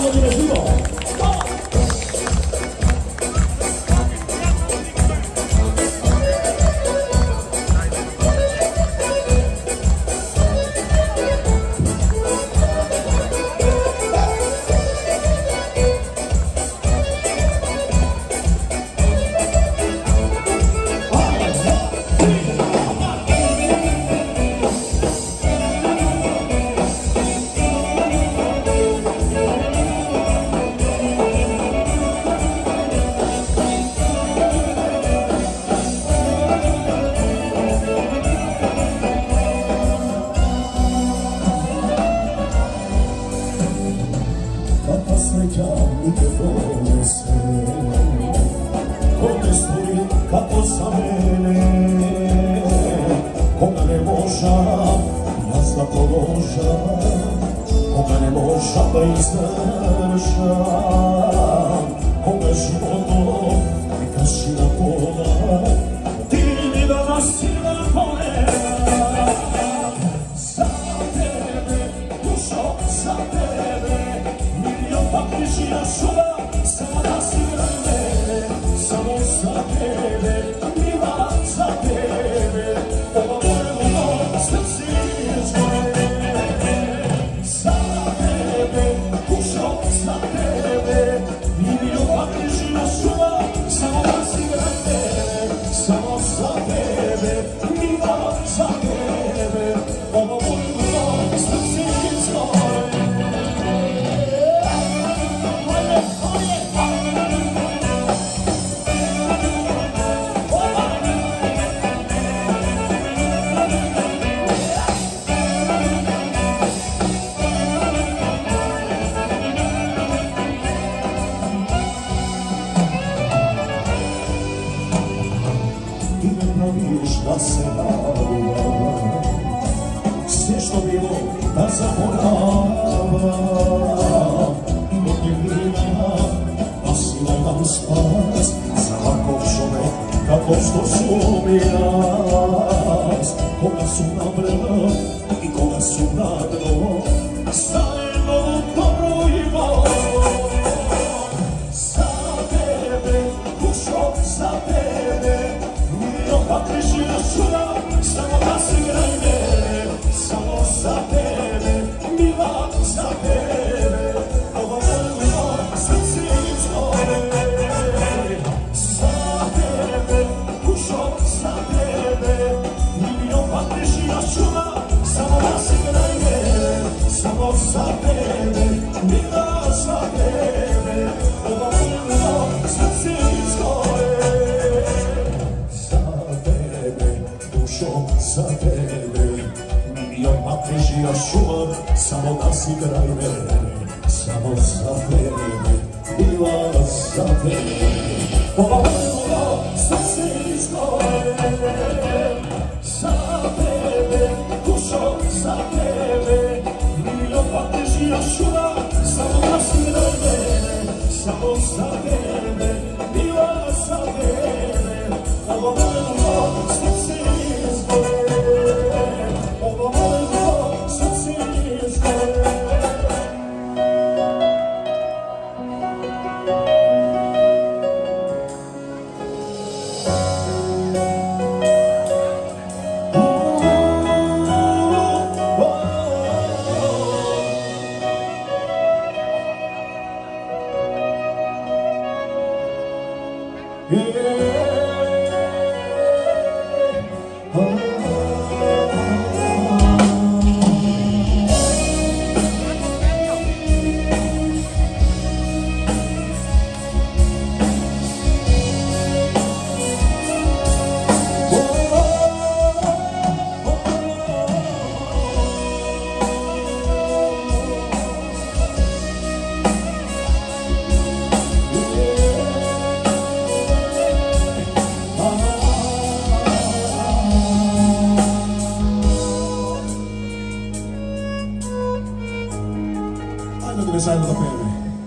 zajedno da peve.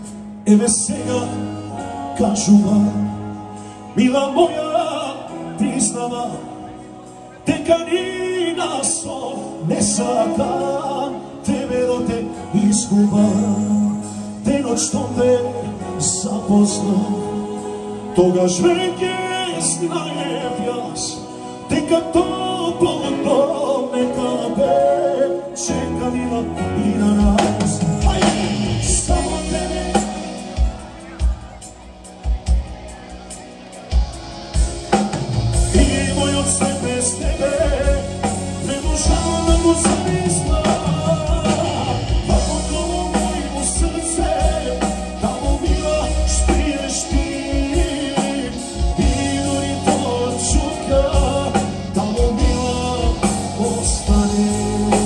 Evo сега кажува, мила моја, признава, дека ни на сон не сакам тебе да те изгубам. te noć što me zapozna, togaž veke znajem jas, teka toplo neka be čekavila i na nas. Samo tebe i moj od sve bez tebe ne možemo da go zamisla. Ako to mojimo srce tamo bila špiješ ti i duri to čuka tamo bila ostane.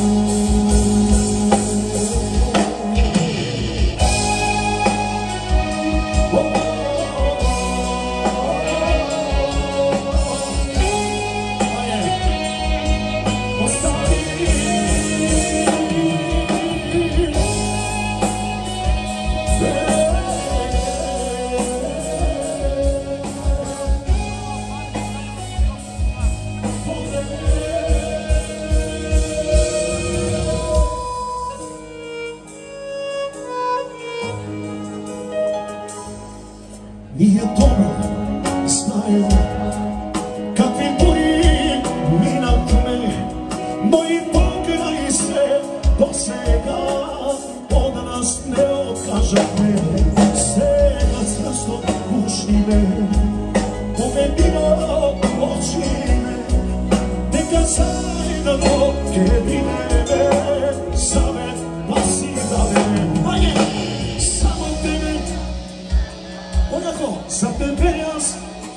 Nije dobro, znajem kakvi boji minat me, moji pokraji se do svega od nas ne odkažate. Sega crsto kušni me, povedino oči me, neka zajedno kebine me, same pasi dave. Samo tebe, onako, za tebe jas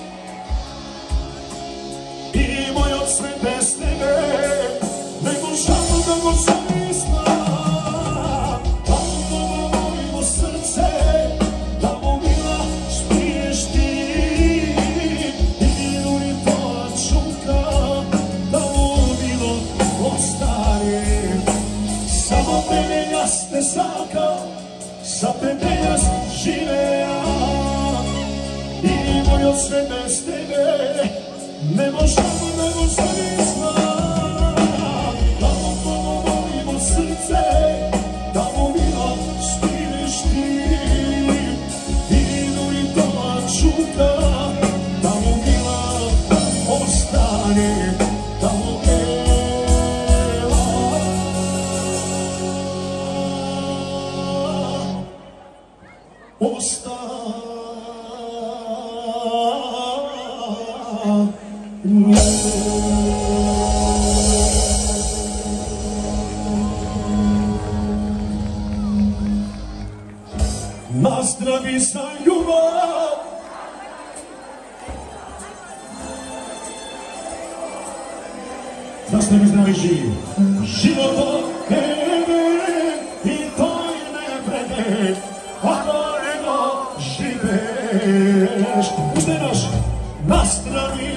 i moj od sve bez tebe ne možemo da go zamisla. Tamo volimo srce, tamo mila špiješ ti i duri tvoja čuka tamo bilo ostane. Samo tebe jas ne zaka, za tebe jas žive ja i moj od sve bez tebe ne možemo da go zamisla. Tamo volimo srce, tamo mila špiješ ti i duri tvoja čuka tamo mila ostane. Tamo mila ostane. Nazdravi za ljubav, nazdravi zdravi živ, život od tebe i to je ne vrede, ako nego živeš. Uzde naš, nazdravi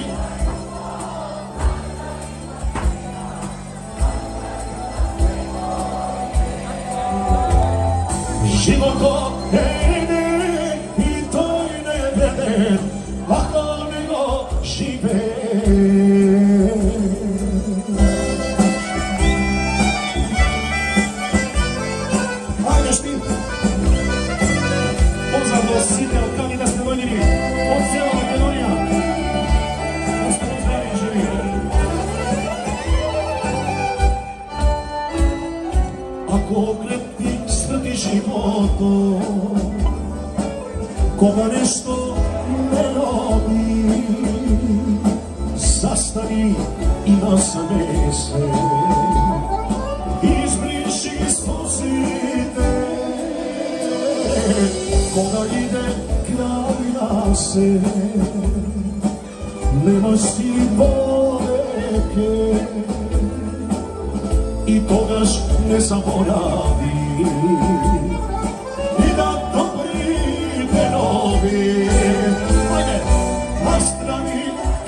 život od tebe i to je ne vrede, ako nego živeš. Ajde štim, pozdrav do site od Kani da ste donjeni, od cijela Makedonija, da ste uzdravi i živi. Ako kreti smrti životom, koga nešto ne robi, zastani i nasame se, izbriši spozite, koga ide kraj se, nemoj si poveke i togaž ne zaboravi. I da dobri venovi, ajde, nazdravi.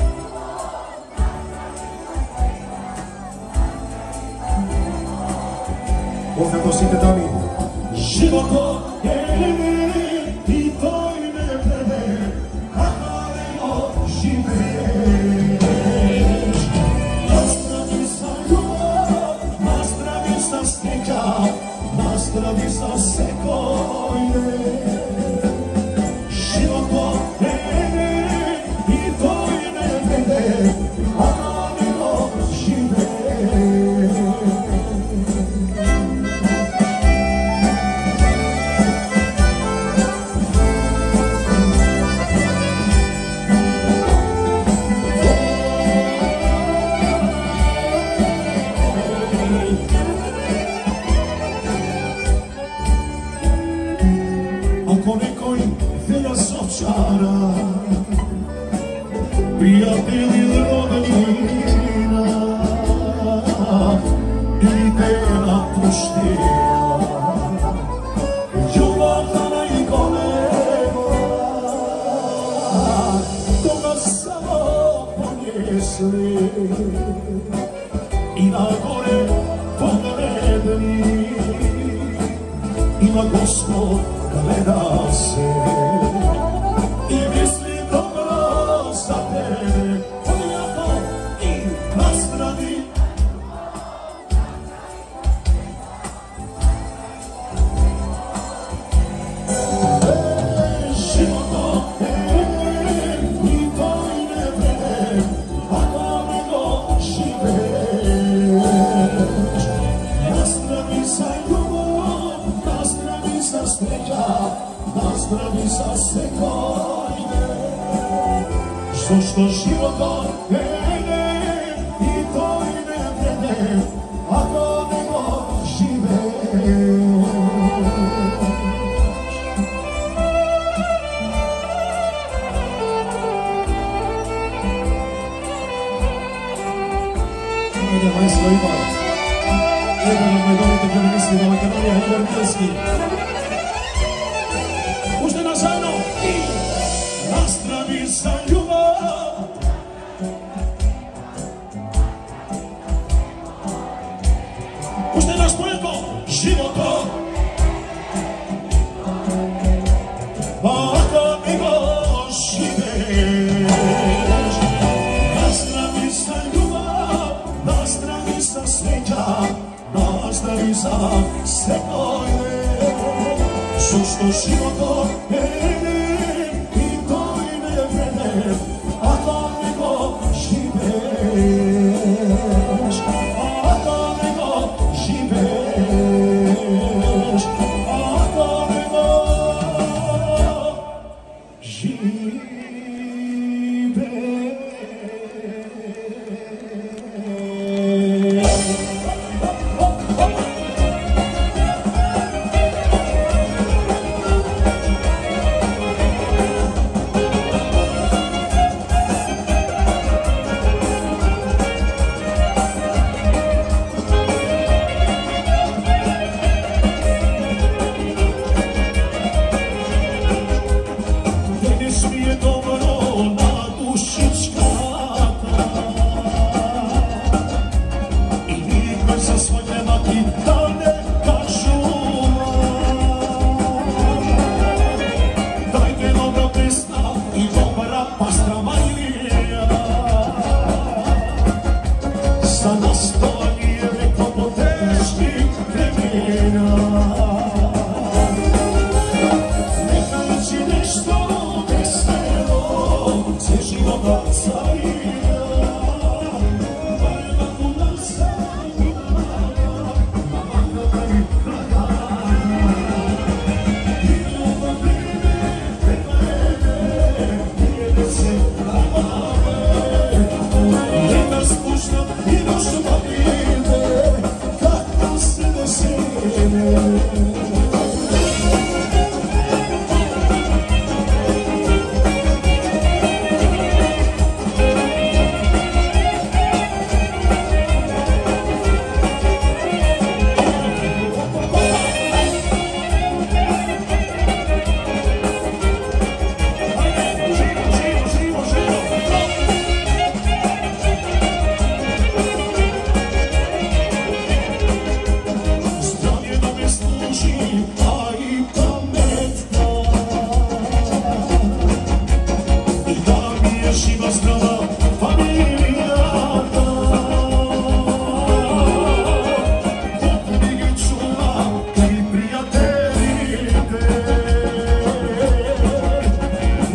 Ovdje prosite dami, život je i to i ne vrede, ako nego živeš. Nazdravi za ljubav, nazdravi za steka, nazdravi za se. spokojne. Život krene i to i ne vede, a nego žive. Ako nekoj filozofičara, prijatelj ili rodnina, idejna puština, ljubav da najgolema, koga samo ponesli i na gore pogledni, ima Gospod gleda se i misli dobro za tebe, odjako i nastrani. Život i to i ne vrede, ako nego živeš. Nastravi za ljubav, nastravi za sreća, nastravi za spokojne. Što život krene i to i ne vrede, ako nego živeš. Ajde, majstvo Ivan. Jedan od majdovite pjevinisli na Makedonija, Igor Milski. Pušte nas zajedno i nastravi za ljubav. Pušte nas pojedno životom. Ako nego živeš. Nastravi za ljubav, nastravi za sreća, nastravi za spokojne. Što život krene i to i ne vrede, ako nego živeš. Ako nego živeš. Ako nego živeš.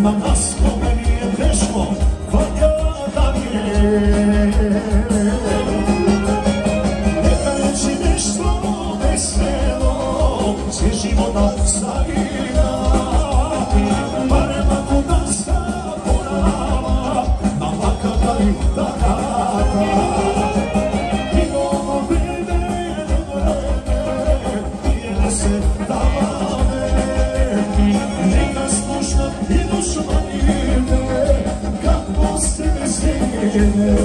Ma masko meni je teško, valja je. Neka reći nešto veselo, svjež života savira. Barem ako nasta porava, na makata i takata. I ovo vreme, nije se davane. Neka slušna i duša manjine, kako se ne zine.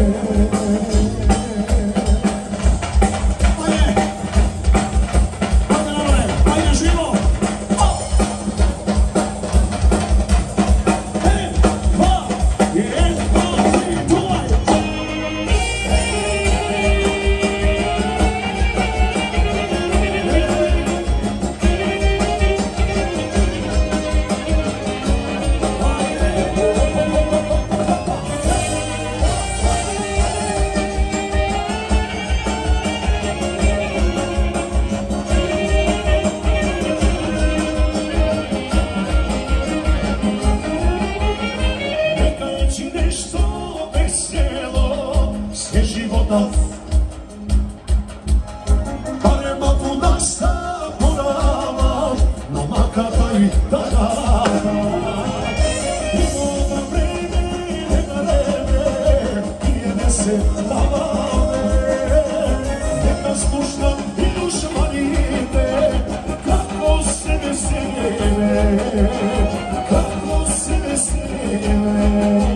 Barem ako nasta porava, na makata i takata. I ovo vreme, nije se davane. Neka slušna i duša manjine, kako se vesele, kako se vesele.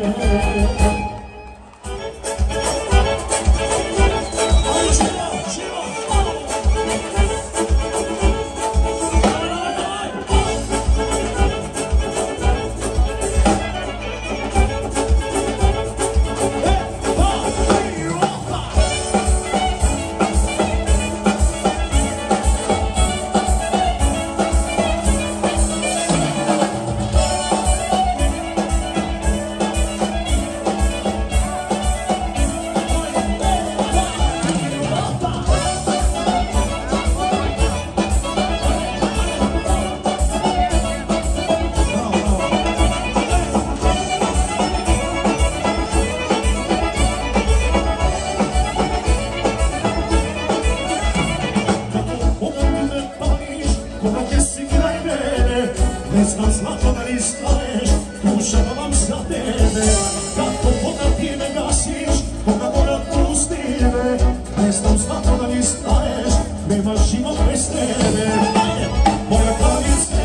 Ne znam zlato da li staneš, tužavam za tebe. Kako koga ti ne gasiš, koga mora pusti me. Ne znam zlato da li staneš, nema život bez tebe. Moja kraljice,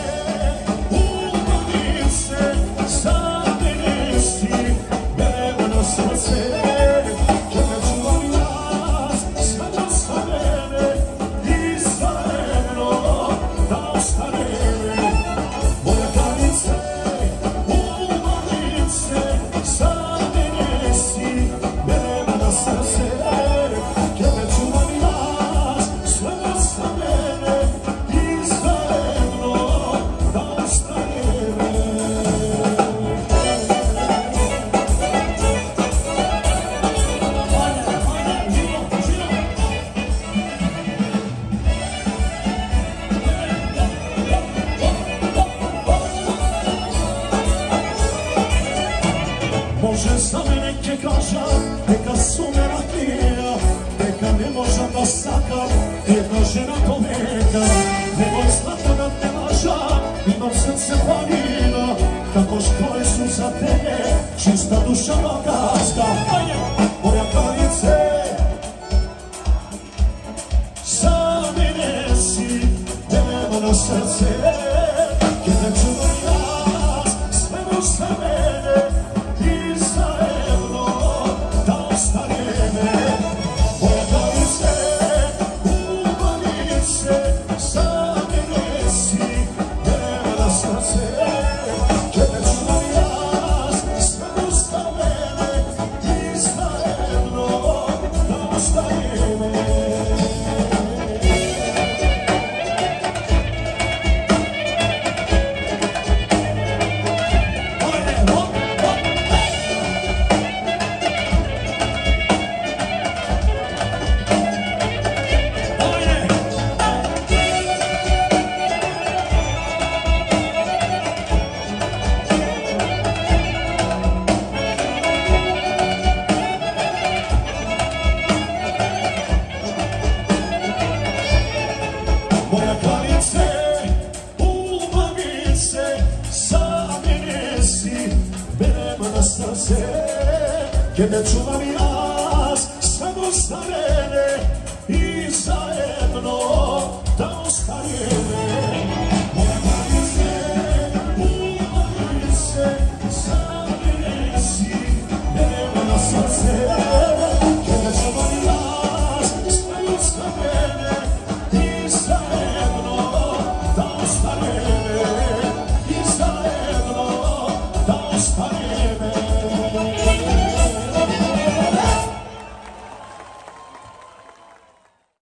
ugodnice, za mene si, beba na srce. Kada čuvam nas, sve dosta mene i zajedno da ostaneme. Moja kraljice, ugodnice, za mene si, beba na srce. Kada čuvam nas, sve dosta mene i zajedno da ostaneme. Može za mene ke kaža, neka su me rakija, neka ne možem da sakam, jedna žena to neka. Nemoj zlato da te laža, imam srce planina, kako škole su za tebe, čista duša bogatska. Moja kraljice, za mene si, nema na srce, kada čuvam nas, sve dosta mene i zajedno da ostaneme. Moja kraljice, ugodnice, za mene si, nema na srce, kada čuvam nas, sve dosta mene i zajedno da ostaneme. moja kraljice, umagice, zamjeni si mene na srce, jer ne čuvam jaz samo za mene i zajedno da ostavim.